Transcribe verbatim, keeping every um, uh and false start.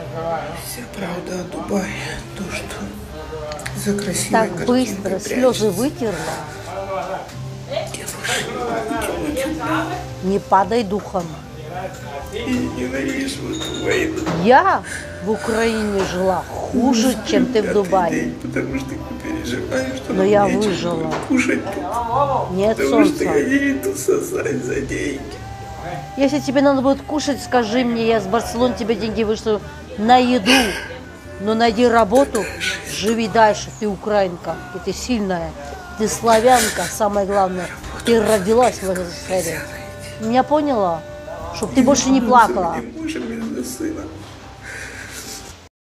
Вся правда о Дубае. То, что за красивой Так картинкой быстро прячется. слезы вытерла. Не падай духом. И ненавижу эту войну. Я в Украине жила хуже, чем ты в Дубае. День, потому что я переживаю, что Но я выжила. Кушать тут. Нет Потому солнца. что я не иду сосать за деньги. Если тебе надо будет кушать, скажи мне, я с Барселоны тебе деньги вышлю на еду. Но найди работу, живи дальше. Ты украинка, и ты сильная. Ты славянка, самое главное. Ты родилась в этой сфере. Меня поняла? Чтоб ты больше не плакала. Не можем без сына.